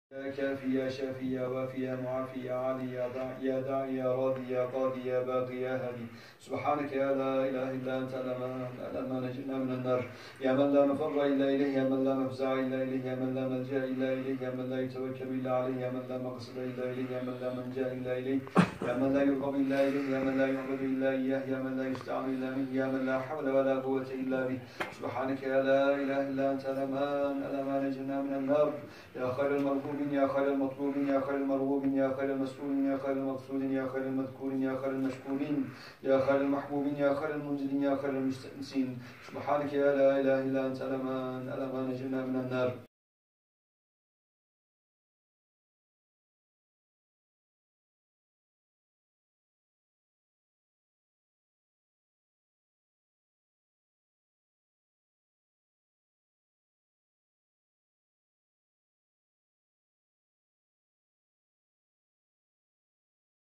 يا كافي يا شافي يا وافي يا معافي يا علي يا داعي يا راضي يا قاضي يا باقي يا هادي. سبحانك يا لا إله إلا أنت لما نجنا من النار. يا من لا مفر إلا إليه، يا من لا مفزع إلا إليه، يا من لا ملجأ إلا إليه، يا من لا يتوكل إلا عليه، يا من لا مقصد إلا إليه، يا من لا منجا إلا إليه، يا من لا يرغب إلا إليه، يا من لا يعبد إلا إياه، يا من لا يستعان إلا منه، يا من لا حول ولا قوة إلا به. سبحانك يا لا إله إلا أنت لما نجنا من النار. يا خير المرغوبين يا خير المطلوبين يا خير المرغوبين يا خير المسؤولين يا خير المقصودين يا خير المذكورين يا خير المشكورين يا خير المحبوبين يا خير المنزلين يا خير المستأنسين. سبحانك يا لا إله إلا أنت لما نجنا من النار.